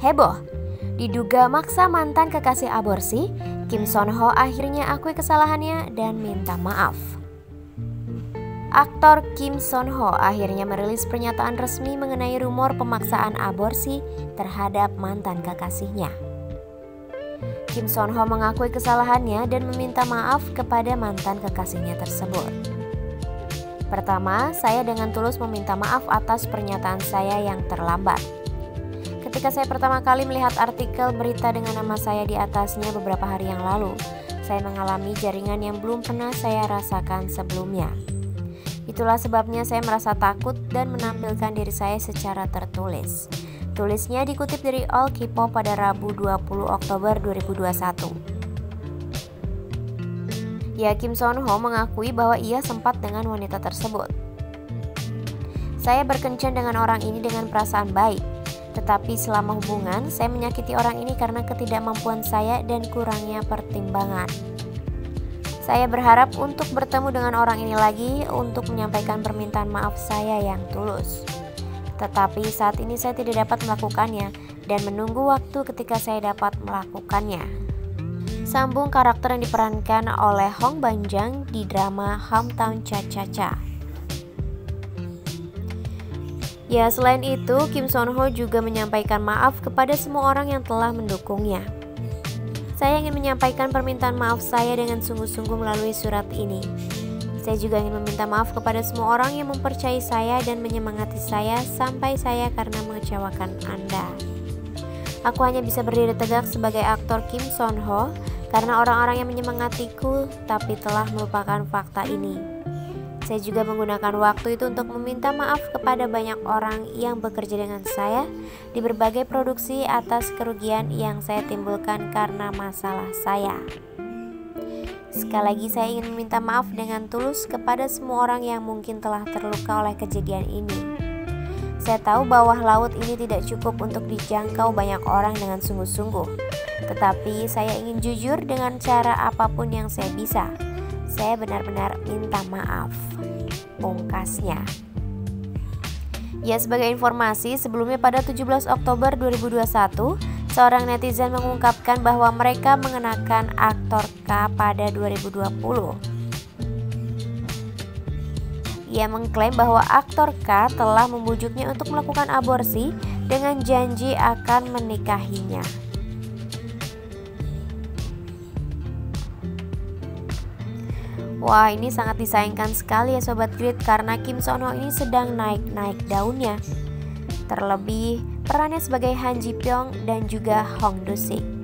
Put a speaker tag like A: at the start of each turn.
A: Heboh, diduga maksa mantan kekasih aborsi, Kim Son Ho akhirnya akui kesalahannya dan minta maaf. Aktor Kim Son Ho akhirnya merilis pernyataan resmi mengenai rumor pemaksaan aborsi terhadap mantan kekasihnya. Kim Son Ho mengakui kesalahannya dan meminta maaf kepada mantan kekasihnya tersebut. Pertama, saya dengan tulus meminta maaf atas pernyataan saya yang terlambat. Ketika saya pertama kali melihat artikel berita dengan nama saya di atasnya beberapa hari yang lalu, saya mengalami jaringan yang belum pernah saya rasakan sebelumnya. Itulah sebabnya saya merasa takut dan menampilkan diri saya secara tertulis. Tulisnya dikutip dari All K-pop pada Rabu 20 Oktober 2021. Ya, Kim Son Ho mengakui bahwa ia sempat dengan wanita tersebut. Saya berkencan dengan orang ini dengan perasaan baik. Tetapi selama hubungan, saya menyakiti orang ini karena ketidakmampuan saya dan kurangnya pertimbangan. Saya berharap untuk bertemu dengan orang ini lagi untuk menyampaikan permintaan maaf saya yang tulus. Tetapi saat ini saya tidak dapat melakukannya dan menunggu waktu ketika saya dapat melakukannya. Sambung karakter yang diperankan oleh Hong Banjang di drama Hometown Cha-Cha-Cha. Ya, selain itu, Kim Son Ho juga menyampaikan maaf kepada semua orang yang telah mendukungnya. Saya ingin menyampaikan permintaan maaf saya dengan sungguh-sungguh melalui surat ini. Saya juga ingin meminta maaf kepada semua orang yang mempercayai saya dan menyemangati saya sampai saya karena mengecewakan Anda. Aku hanya bisa berdiri tegak sebagai aktor Kim Son Ho karena orang-orang yang menyemangatiku tapi telah melupakan fakta ini. Saya juga menggunakan waktu itu untuk meminta maaf kepada banyak orang yang bekerja dengan saya di berbagai produksi atas kerugian yang saya timbulkan karena masalah saya. Sekali lagi saya ingin meminta maaf dengan tulus kepada semua orang yang mungkin telah terluka oleh kejadian ini. Saya tahu bawah laut ini tidak cukup untuk dijangkau banyak orang dengan sungguh-sungguh. Tetapi saya ingin jujur dengan cara apapun yang saya bisa. Saya benar-benar minta maaf, pungkasnya. Ya, sebagai informasi, sebelumnya pada 17 Oktober 2021, seorang netizen mengungkapkan bahwa mereka mengenakan aktor K pada 2020. Ia mengklaim bahwa aktor K telah membujuknya untuk melakukan aborsi dengan janji akan menikahinya. Wah, ini sangat disayangkan sekali ya Sobat Grid, karena Kim Son Ho ini sedang naik-naik daunnya. Terlebih perannya sebagai Han Ji Pyong dan juga Hong Do Sik.